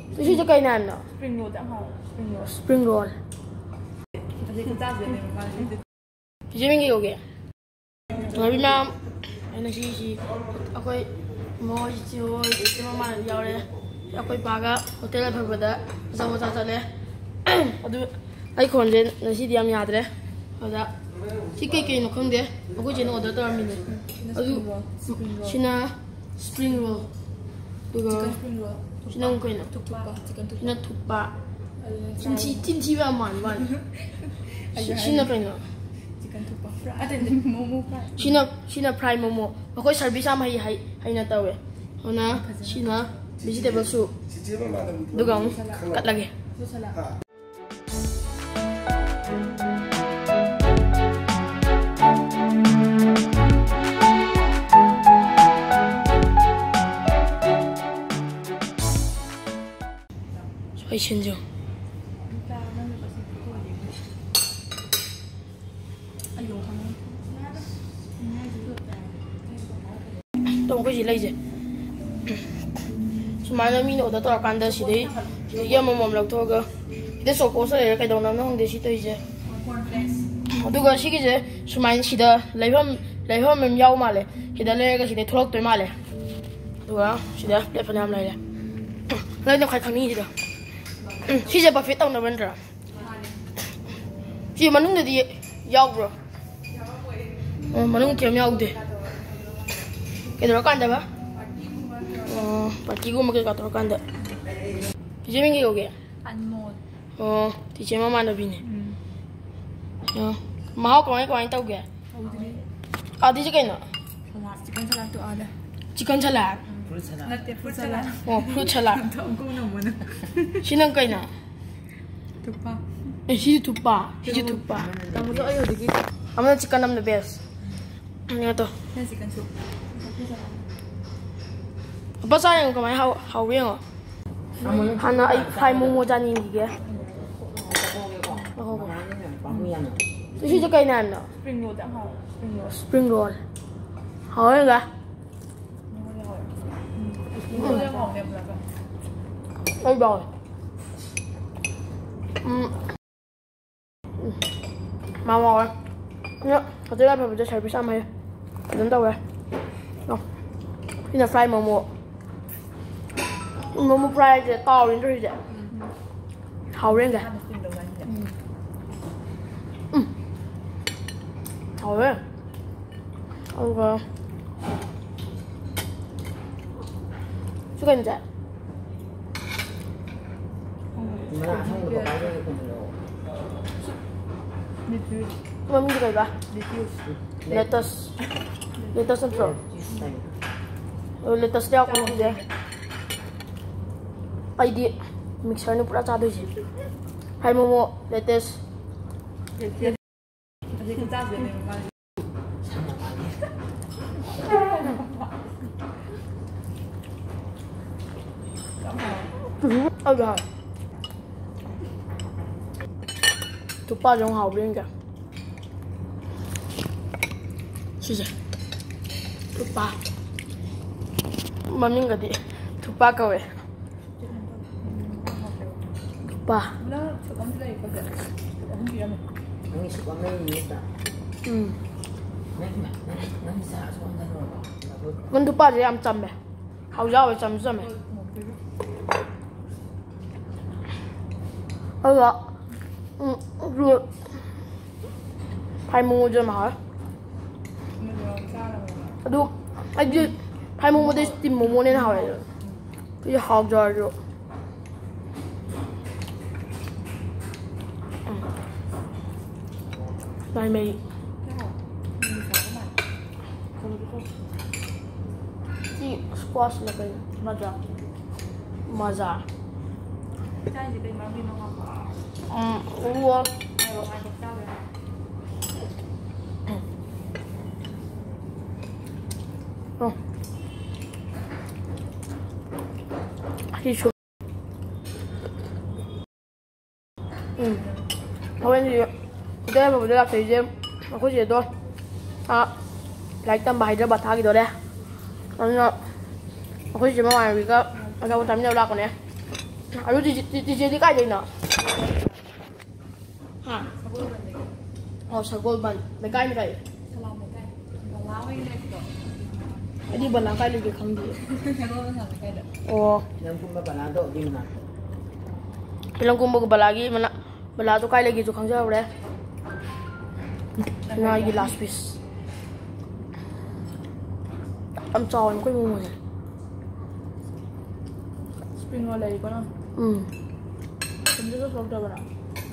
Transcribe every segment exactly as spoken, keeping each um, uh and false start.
这是cái này nè. Spring roll chẳng hạn. Spring roll. Spring roll. Thì cũng ra rồi này mà. Thì mình kêu kìa. Rồi bây giờ anh chị chị, tôi mua chị mua chị mua mà giàu đấy. Tôi paga hotel là phải bớt, sao sao sao đấy. Adu, ai còn đến là chị đi ăn nhà đấy. Rồi đó. Chị cái cái nó không đấy, tôi chỉ nó order tao mình đấy. Adu, chị na spring roll. Chicken spring roll. Chị na cái nào? Thukpa. Chicken thukpa. Chị na thukpa. Chị chị chị chị vào màn màn. Chị na cái nào? Chicken thukpa fry. À đây momo fry. Chị na chị na fry momo. Tôi service am hay hay hay na tao ấy. Hôm na chị na vegetable soup. Được không? Cắt lagi. Xoay chân giường. Tôi có gì lấy gì? Sumai là mình ở đó tao ăn đó xí đấy, giờ mà mồm lọc thôi cơ. Để số cố sẽ cái đầu nó nó không để xí tới gì. Tôi có xí cái gì? Sumai xí đó lấy hôm lấy hôm mình nhau mà lấy, xí đó lấy cái xí đấy thua tôi mà lấy. Tôi có xí đó lấy phần làm này lấy. Lấy nó khai khang ní gì đó. Xí giờ bác phải tao nó vẫn rồi. Xí mà nung thì nhau rồi. Mà nung kiểu nhau thì. Cái đó can apa? Oh, pagi gua makan kotor kan dah. Tiga minggu oke. Anmol. Oh, tiga mama ada bini. Oh, mau kau yang kau yang tahu ke? Ada je kan? Chicken salad tu ada. Chicken salad. Fruit salad. Nanti fruit salad. Oh, fruit salad. Tak kau nak mana? Sini kan? Thukpa. Eh, sini thukpa. Sini thukpa. Kamu tu ayo dikit. Kamu chicken nam the best. Ini tu. Ini chicken soup. Apa sayang kau main hau hau yang? Hana ai fry momo jani ni ke? Oh. Itu sih cái này nè. Spring roll chẳng hạn. Spring roll. Spring roll. Hỏi kìa. Roll yang ngon đẹp là cái. Đây rồi. Mà mồi. Nhá, có tới đây phải cho service xong hay. Đến đâu rồi? Đâu. Cái là fry momo. Momo fry thì to lên rồi vậy. Hầu lên kìa. Hầu lên. Ok. Chú cần gì? Mà mình cái gì ba? Lettuce. Lettuce and fruit. Lettuce dia aku nak dia. Ai dia mixer ni pura cadu je. Hai momo lettuce. Jadi kita jadi memang. Ôi trời. Thukpa giống hàu bên kìa. Gì vậy? Thukpa. Mà mình cái gì? Thukpa kau eh. Thukpa. Lah, suka mana lagi kau? Kamu kira mana? Ini suka mana ni tak? Hmm. Nanti nanti saya suka mana? Con thukpa thì làm chấm này. Hàu rau thì chấm chấm này. Ôi giời. Ừ, rồi. Phải mua cho mà hỏi. Đúng. Anh đi. Phải mua để tìm mua nên hỏi. Bây giờ học rồi rồi. Này mày. Chị squash là cái maza. Maza. Cái gì bên mang bên nó ngon. Ừ, uống. Ayo, ai cũng cao rồi. Oh. Đi xuống. Ừ. Thôi anh gì đây mà bây giờ thấy em nó có gì thôi. À, like tầm bài ra bật thang gì đó đây. Nó nó có gì mà ngoài vì có anh không tắm nhau lạc rồi nè. 아주 디제디 까이나. 하. 어 사골반 내 까이 까이. 사람 내 까이. 라와이 렉도. 어디 발랑 까이 게 강디. 사골반 사람 내 까이다. 어. Yang pun bapak lado di mana? Bilang kumbo balagi mana bala to kai lagi to khangja ure. Na yi last piece. Am chaw ko mu ne. Spring roll lagi ko na. Ừ. Chúng tôi không cho bạn.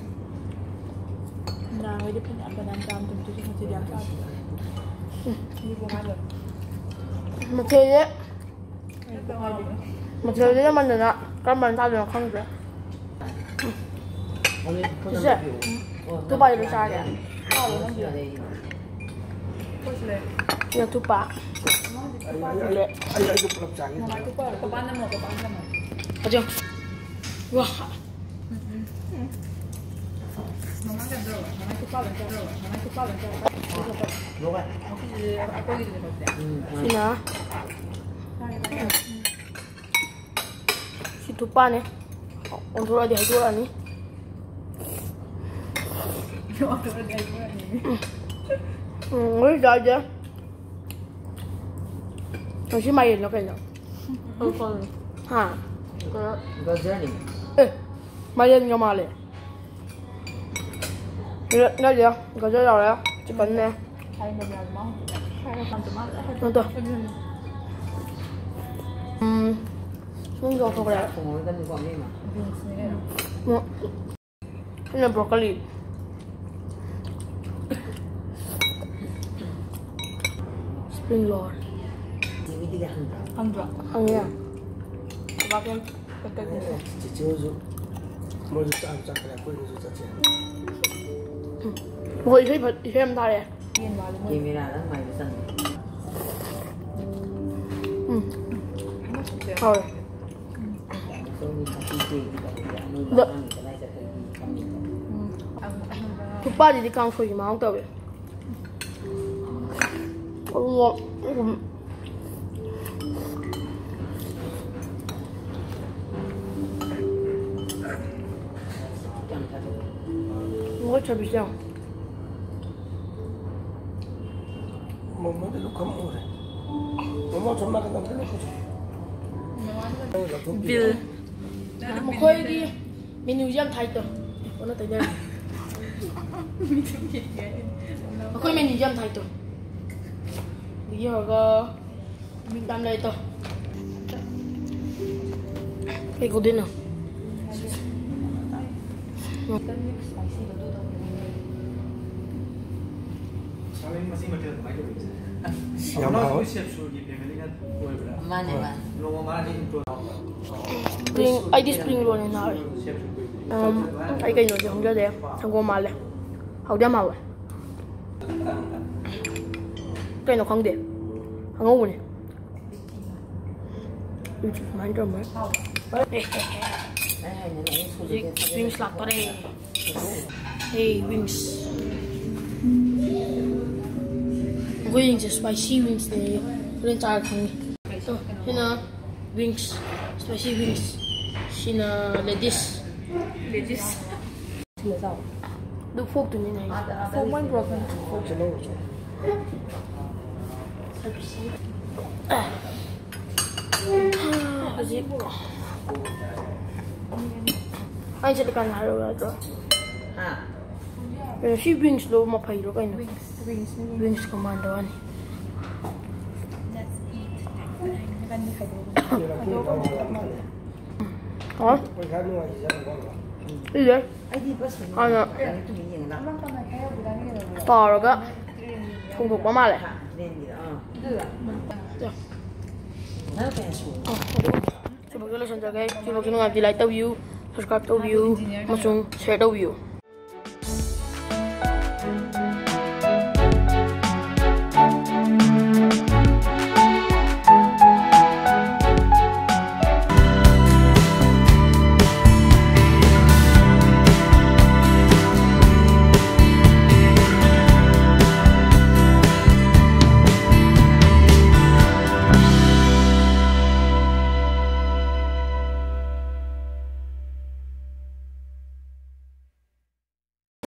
Nào với cái anh bạn làm chúng tôi không chỉ làm sao. Đi qua mai rồi. Một thế đấy. Qua mai đi. Một thế đấy mình là các bạn ta được không được. Bisa. Tu ba itu saja. Terus le. Ya tu ba. Le. Ayo itu pelak canggih. Mama itu apa? Kapan mau kapan sama? Aja. Wah. Mama kan dulu. Mama itu kapan dulu. Mama itu kapan dulu. Bukan. Aku aku gitu deh. Sina. Si tu ba ne. Untuk ada itu ni. Hmm, ini aja. Masih main lo kayaknya. Ha. Gajar ni. Eh, main nggak malah. Ini ini aja, gajar ya ya, chicken nih. Hai mau biar mau. Hai mau teman. Nonton. Hmm, ini jauh kok ya. Pengawal kan juga ni mah. Hmm, ini broccoli. Spring roll. Ini dia handa. Andra. Angin. Bagian petek itu. Cici uzu. Mau juta juta kaya kau itu juta cian. Mau isi isi apa tadi? Kian baru. Ini merah lah, mai besar. Hmm. Oh. So ni pasti dia kita anu Dah. kita nak cakap kami. Tu ba di kang sui mau tahu ya. Oh, Ngồi chơi bị sao? Mau mau dulu kamu deh. Mau mau cuma kan dulu aku. Bill. Một khơi đi menu jam thay to. Có nó tới đây. Một khơi menu jam thay to. Bây giờ có mình làm đây to. Cái cô đến nào? Saling masih macam macam itu. Siapa tahu? Siap suruh di pemilih kan. Mana mana? Lo mana di itu? Spring, ai đi spring roll này nào? Siap suruh. Um, ai cái gì không cho đẹp, thằng cô mal này, hậu đam màu này, cái nó không đẹp, thằng ngu này, mang cho mấy, wings lạc vào đây, hey wings, wings spicy wings này, lên trái thằng, thế nào, wings, spicy wings, xin lettuce. Legis. Được phốt từ như này. Phốt mấy broken. Phốt cho nó rồi. Cái gì? Anh sẽ cần hai rồi rồi. Ah. Cái shi wings lo mà phải rồi cái này. Wings. Wings commando anh. Let's eat. Kan di kayu. Hả? Cái khác nữa thì sao không? Đi đấy. Ai di pas. Ano? Yang itu yang nak. Tỏ rồi đó. Không thuộc quá mà lại. Ini dia. Ah. Dạ. Nah, pensu. Chụp cái lên sân chơi cái. Chụp cái nó làm gì lại tao view. Subscribe tao view. Mà xuống share tao view.